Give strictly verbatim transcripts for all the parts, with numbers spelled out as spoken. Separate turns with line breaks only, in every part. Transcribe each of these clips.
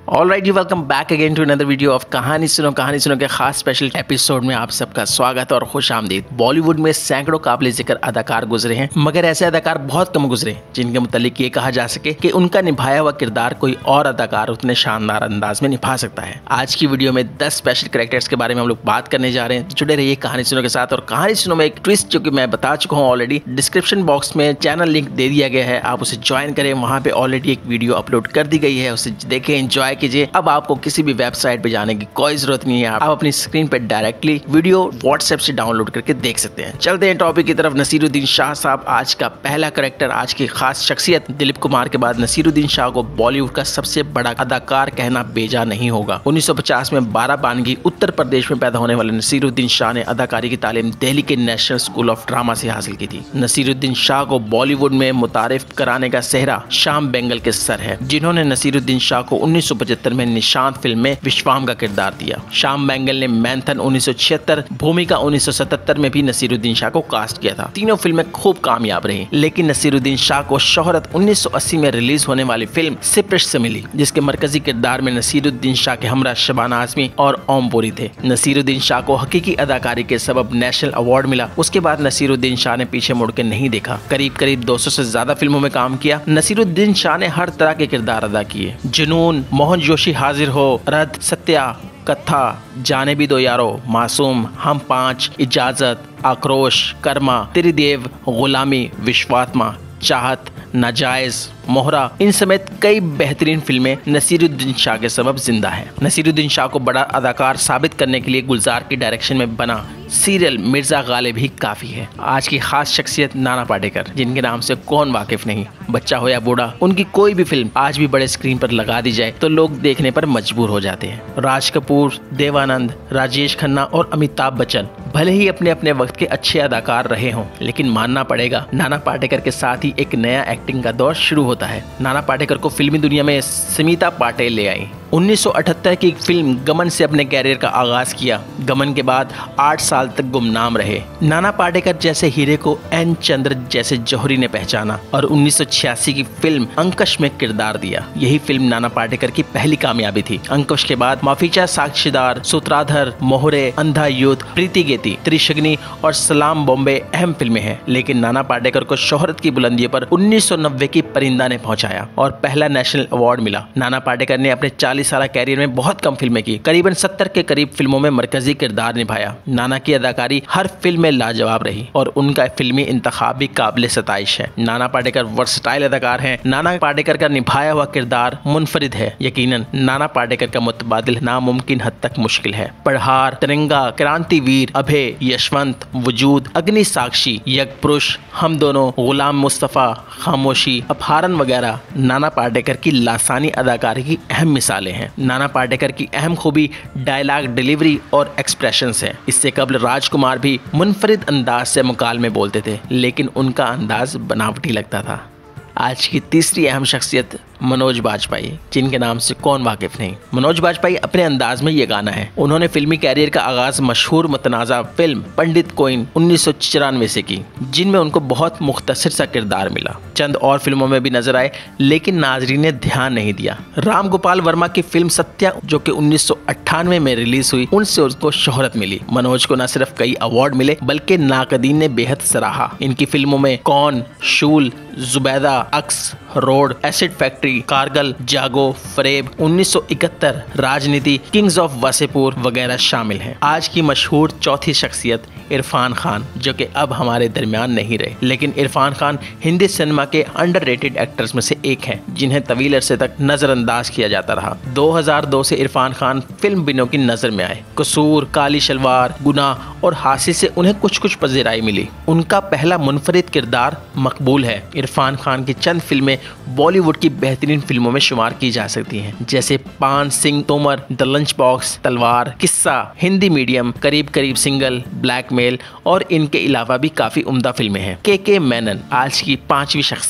All right, you welcome back again to another video of Kahani Suno कहानी सुनो के खास स्पेशल एपिसोड में आप सबका स्वागत और खुश आमदीद। बॉलीवुड में सैकड़ों काबिल जिक्र अदाकार गुजरे हैं, मगर ऐसे अदाकार बहुत कम गुजरे जिनके मुतालिक ये कहा जा सके कि उनका निभाया हुआ किरदार कोई और अदाकार उतने शानदार अंदाज में निभा सकता है। आज की वीडियो में दस स्पेशल कैरेक्टर्स के बारे में हम लोग बात करने जा रहे हैं। जुड़े रहिए कहानी सुनो के साथ। और कहानी सुनो में एक ट्विस्ट जो कि मैं बता चुका हूँ ऑलरेडी, डिस्क्रिप्शन बॉक्स में चैनल लिंक दे दिया गया है, आप उसे ज्वाइन करें। वहाँ पे ऑलरेडी एक वीडियो अपलोड कर दी गई है, उसे देखें, एंजॉय कीजिए। अब आपको किसी भी वेबसाइट पे जाने की कोई जरूरत नहीं है, आप अपनी स्क्रीन पे डायरेक्टली वीडियो व्हाट्सएप से डाउनलोड करके देख सकते हैं। चलते हैं टॉपिक की तरफ। नसीरुद्दीन शाह साहब आज का पहला कैरेक्टर, आज की खास शख्सियत। दिलीप कुमार के बाद नसीरुद्दीन शाह को बॉलीवुड का सबसे बड़ा अदाकार कहना बेजा नहीं होगा। उन्नीस सौ पचास में बाराबानगी उत्तर प्रदेश में पैदा होने वाले नसीरुद्दीन शाह ने अदाकारी की तालीम दिल्ली के नेशनल स्कूल ऑफ ड्रामा से हासिल की थी। नसीरुद्दीन शाह को बॉलीवुड में मुतारिफ कराने का सेहरा श्याम बेंगल के सर है, जिन्होंने नसीरुद्दीन शाह को उन्नीस सौ पचहत्तर में निशांत फिल्म में विश्वाम का किरदार दिया। श्याम बेंगल ने मैंथन उन्नीस सौ छिहत्तर, भूमिका उन्नीस सौ सतहत्तर में भी नसीरुद्दीन शाह को कास्ट किया था। तीनों फिल्में खूब कामयाब रही, लेकिन नसीरुद्दीन शाह को शोहरत उन्नीस सौ अस्सी में रिलीज होने वाली फिल्म सिप्रिश से मिली, जिसके मरकजी किरदार में नसीरुद्दीन शाह के हमरा शबाना आजमी और ओमपुरी थे। नसीरुद्दीन शाह को हकीकी अदाकारी के सबब नेशनल अवार्ड मिला। उसके बाद नसीरुद्दीन शाह ने पीछे मुड़ के नहीं देखा। करीब करीब दो सौ से ज्यादा फिल्मों में काम किया। नसीरुद्दीन शाह ने हर तरह के किरदार अदा किए। जुनून, मोहन जोशी हाजिर हो, रद, सत्या, कथा, जाने भी दो यारो, मासूम, हम पांच, इजाजत, आक्रोश, कर्मा, तेरी देव, गुलामी, विश्वात्मा, चाहत, नाजायज, मोहरा, इन समेत कई बेहतरीन फिल्में नसीरुद्दीन शाह के सबब जिंदा है। नसीरुद्दीन शाह को बड़ा अदाकार साबित करने के लिए गुलजार की डायरेक्शन में बना सीरियल मिर्जा गालिब ही काफी है। आज की खास शख्सियत नाना पाटेकर, जिनके नाम से कौन वाकिफ नहीं, बच्चा हो या बूढ़ा, उनकी कोई भी फिल्म आज भी बड़े स्क्रीन पर लगा दी जाए तो लोग देखने पर मजबूर हो जाते हैं। राज कपूर, देवानंद, राजेश खन्ना और अमिताभ बच्चन भले ही अपने अपने वक्त के अच्छे अदाकार रहे हों, लेकिन मानना पड़ेगा नाना पाटेकर के साथ ही एक नया एक्टिंग का दौर शुरू होता है। नाना पाटेकर को फिल्मी दुनिया में स्मिता पाटेल ले आई। उन्नीस सौ अठहत्तर की फिल्म गमन से अपने कैरियर का आगाज किया। गमन के बाद आठ साल तक गुमनाम रहे। नाना पाटेकर जैसे हीरे को एन चंद्र जैसे जौहरी ने पहचाना और उन्नीस सौ छियासी की फिल्म अंकुश में किरदार दिया। यही फिल्म नाना पाटेकर की पहली कामयाबी थी। अंकुश के बाद माफीचा, साक्षीदार, सूत्राधर, मोहरे, अंधा युद्ध, प्रीति गेती, त्रिशग्नि और सलाम बॉम्बे अहम फिल्में हैं, लेकिन नाना पाटेकर को शोहरत की बुलंदियों पर उन्नीस सौ नब्बे की परिंदा ने पहुंचाया और पहला नेशनल अवार्ड मिला। नाना पाटेकर ने अपने चालीस साल कैरियर में बहुत कम फिल्में की, करीबन सत्तर के करीब फिल्मों में मरकजी किरदार निभाया। नाना की अदाकारी हर फिल्म में लाजवाब रही और उनका फिल्मी इंतखाब भी काबिल सताइश है। नाना पाटेकर वर्सटाइल अदाकार हैं। नाना पाटेकर का निभाया हुआ किरदार मुनफरिद है। यकीनन नाना पाटेकर का मुतबादिल नामुमकिन हद तक मुश्किल है। पढ़ार, तिरंगा, क्रांतिवीर, अभय, यशवंत, वजूद, अग्नि साक्षी, यज्ञपुरुष, हम दोनों, गुलाम मुस्तफा, खामोशी, अपहरण वगैरह नाना पाटेकर की लासानी अदाकारी की अहम मिसालें हैं। नाना पाटेकर की अहम खूबी डायलॉग डिलीवरी और एक्सप्रेशंस है। इससे कबल राजकुमार भी मुनफरिद अंदाज से मुकालमे बोलते थे, लेकिन उनका अंदाज बनावटी लगता था। आज की तीसरी अहम शख्सियत मनोज बाजपेयी, जिनके नाम से कौन वाकिफ नहीं। मनोज बाजपेयी अपने अंदाज में ये गाना है। उन्होंने फिल्मी कैरियर का आगाज मशहूर मुतनाज़ा फिल्म पंडित कोइन उन्नीस सौ चौरानवे से की, जिनमें उनको बहुत मुख्तसर सा किरदार मिला। चंद और फिल्मों में भी नजर आए, लेकिन नाजरीन ने ध्यान नहीं दिया। राम गोपाल वर्मा की फिल्म सत्या, जो कि उन्नीस सौ अट्ठानवे में रिलीज हुई, उनसे उसको शोहरत मिली। मनोज को न सिर्फ कई अवार्ड मिले, बल्कि नाकदीन ने बेहद सराहा। इनकी फिल्मों में Kaun, Shool, Zubeidaa, Aks, Road, Acid Factory, Kargil, Jaago, Fareb, उन्नीस सौ इकहत्तर, राजनीति, किंग्स ऑफ वासेपुर वगैरह शामिल हैं। आज की मशहूर चौथी शख्सियत इरफान खान, जो कि अब हमारे दरमियान नहीं रहे, लेकिन इरफान खान हिंदी सिनेमा के अंडररेटेड एक्टर्स में से एक हैं, जिन्हें तवील अरसे तक नजरअंदाज किया जाता रहा। दो हज़ार दो से इरफान खान फिल्म बिनों की नजर में आए। कसूर, काली शलवार, गुनाह और हासिल से उन्हें कुछ कुछ पजीराई मिली। उनका पहला मुनफरिद किरदार मकबूल है। इरफान खान की चंद फिल्में बॉलीवुड की बेहतरीन फिल्मों में शुमार की जा सकती हैं, जैसे Paan Singh Tomar, the Lunch Box, Talvar, Qissa, Hindi medium, करीब करीब सिंगल, ब्लैकमेल और इनके अलावा भी काफी उम्दा फिल्में हैं। के के मेनन आज की पांचवी शख्सियत।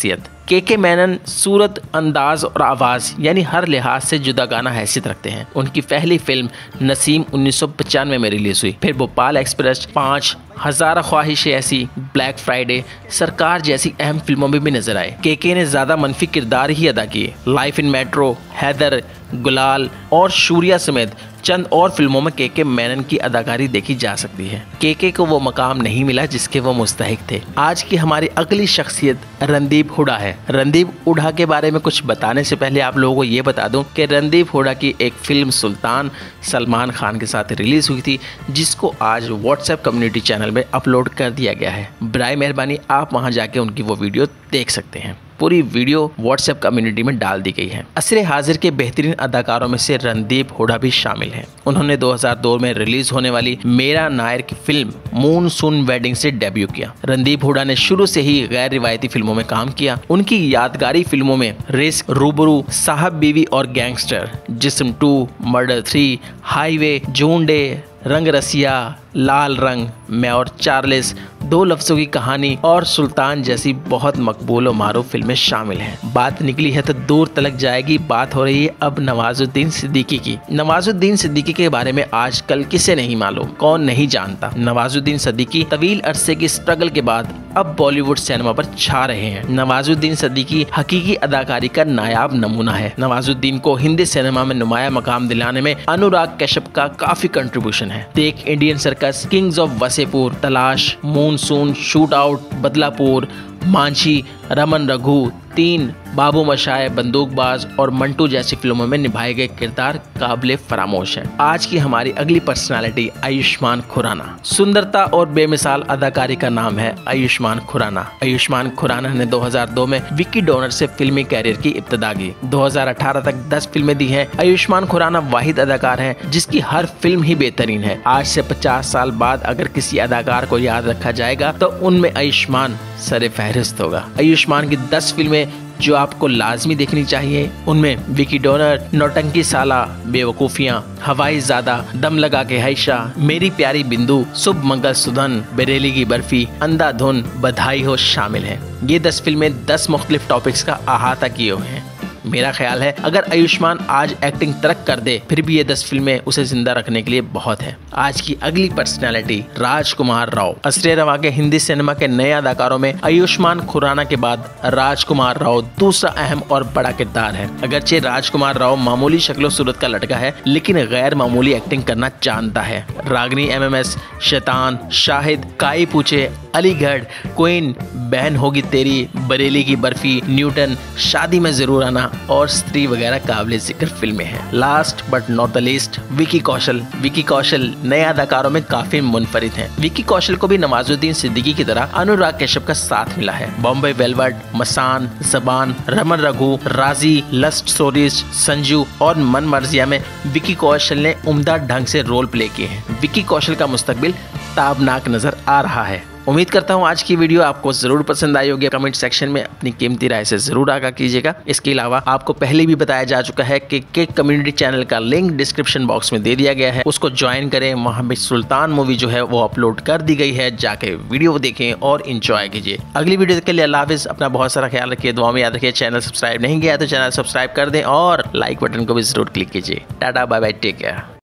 के के मेनन सूरत, अंदाज और आवाज़ यानी हर लिहाज से जुदागाना हैसियत रखते हैं। उनकी पहली फिल्म नसीम उन्नीस सौ पचानवे में रिलीज हुई, फिर भोपाल एक्सप्रेस, पाँच, हज़ार ख्वाहिशें ऐसी, ब्लैक फ्राइडे, सरकार जैसी अहम फिल्मों में भी नजर आए। के के ने ज़्यादा मनफी किरदार ही अदा किए। लाइफ इन मेट्रो, हैदर, गुलाल और शूरिया समेत चंद और फिल्मों में के के मेनन की अदाकारी देखी जा सकती है। के के को वो मकाम नहीं मिला जिसके वो मुस्तहिक थे। आज की हमारी अगली शख्सियत रणदीप हुडा है। रणदीप हुडा के बारे में कुछ बताने से पहले आप लोगों को ये बता दूं कि रणदीप हुडा की एक फिल्म सुल्तान सलमान खान के साथ रिलीज हुई थी, जिसको आज व्हाट्सएप कम्युनिटी चैनल में अपलोड कर दिया गया है। बराए मेहरबानी आप वहां जाके उनकी वो वीडियो देख सकते हैं। पूरी वीडियो व्हाट्सएप कम्युनिटी में डाल दी गई है। असरे हाजिर के बेहतरीन अदाकारों में से रणदीप हुडा भी शामिल हैं। उन्होंने दो हज़ार दो में रिलीज होने वाली मेरा नायर की फिल्म मून सून वेडिंग से डेब्यू किया। रणदीप हुडा ने शुरू से ही गैर रिवायती फिल्मों में काम किया। उनकी यादगारी फिल्मों में रिस्क, रूबरू, साहब बीवी Aur Gangster, Jism two, Murder three, Highway, John Day, Rang Rasiya, लाल रंग, मैं और चार्लिस, दो लफ्जों की कहानी और सुल्तान जैसी बहुत मकबूल और मारूफ फिल्में शामिल हैं। बात निकली है तो दूर तलक जाएगी। बात हो रही है अब नवाजुद्दीन सिद्दीकी की। नवाजुद्दीन सिद्दीकी के बारे में आजकल किसे नहीं मालूम, कौन नहीं जानता। नवाजुद्दीन सिद्दीकी तवील अरसे की स्ट्रगल के बाद अब बॉलीवुड सिनेमा पर छा रहे हैं। नवाजुद्दीन सिद्दीकी हकीकी अदाकारी का नायाब नमूना है। नवाजुद्दीन को हिंदी सिनेमा में नुमाया मकाम दिलाने में अनुराग कश्यप का काफी कंट्रीब्यूशन है। Dekh Indian Circus, Kings of Wasseypur, Talaash, Monsoon, Shoot Out, Badlapur, Manjhi, Raman Raghu, Teen, Babu मशाए, बंदूकबाज और मंटू जैसी फिल्मों में निभाए गए किरदार काबिले फरामोश हैं। आज की हमारी अगली पर्सनालिटी आयुष्मान खुराना। सुंदरता और बेमिसाल अदाकारी का नाम है आयुष्मान खुराना। आयुष्मान खुराना ने दो हज़ार दो में विकी डोनर से फिल्मी कैरियर की इब्तिदा की। दो हज़ार अठारह तक दस फिल्में दी हैं। आयुष्मान खुराना वाहिद अदाकार हैं जिसकी हर फिल्म ही बेहतरीन है। आज से पचास साल बाद अगर किसी अदाकार को याद रखा जाएगा तो उनमें आयुष्मान सरे फहरिस्त होगा। आयुष्मान की दस फिल्में जो आपको लाजमी देखनी चाहिए, उनमें विकी डोनर, नौटंकी साला, बेवकूफियां, हवाई ज़्यादा, दम लगा के हैशा, मेरी प्यारी बिंदु, शुभ मंगल सुधन, बरेली की बर्फी, अंधाधुन, बधाई हो शामिल हैं। ये दस फिल्में दस मुख्तलिफ टॉपिक्स का अहाता किए हुए हैं। मेरा ख्याल है अगर आयुष्मान आज एक्टिंग तरक कर दे फिर भी ये दस फिल्में उसे जिंदा रखने के लिए बहुत है। आज की अगली पर्सनालिटी राजकुमार राव। असरे रवा के हिंदी सिनेमा के नए अदाकारों में आयुष्मान खुराना के बाद राजकुमार राव दूसरा अहम और बड़ा किरदार है। अगरचे राजकुमार राव मामूली शक्लो सूरत का लड़का है लेकिन गैर मामूली एक्टिंग करना जानता है। रागनी एम एम एस, शैतान, शाहिद, काई पूछे, अलीगढ़, क्वीन, बहन होगी तेरी, बरेली की बर्फी, न्यूटन, शादी में जरूर आना और स्त्री वगैरह काबिल जिक्र फिल्में हैं। Last but not the least Vicky Kaushal. Vicky Kaushal नए अदाकारों में काफी मुनफरिद हैं। विकी कौशल को भी नवाजुद्दीन सिद्दीकी की तरह अनुराग कश्यप का साथ मिला है। बॉम्बे वेलवेट, मसान, जबान, रमन रघु, राजी, लस्ट स्टोरीज, संजू और मन मर्जिया में विकी कौशल ने उम्दा ढंग से रोल प्ले किए हैं। विकी कौशल का मुस्तकबिल ताबनाक नजर आ रहा है। उम्मीद करता हूँ आज की वीडियो आपको जरूर पसंद आई होगी। कमेंट सेक्शन में अपनी कीमती राय से जरूर आगाह कीजिएगा। इसके अलावा आपको पहले भी बताया जा चुका है कि केक कम्युनिटी चैनल का लिंक डिस्क्रिप्शन बॉक्स में दे दिया गया है, उसको ज्वाइन करें। वहाँ पे सुल्तान मूवी जो है वो अपलोड कर दी गई है, जाके वीडियो देखें और इंजॉय कीजिए। अगली वीडियो के लिए अल्लाह हाफिज़। अपना बहुत सारा ख्याल रखिए, दुआ में याद रखिए। चैनल सब्सक्राइब नहीं किया तो चैनल सब्सक्राइब कर दें और लाइक बटन को भी जरूर क्लिक कीजिए। Ta-ta bye bye, take care.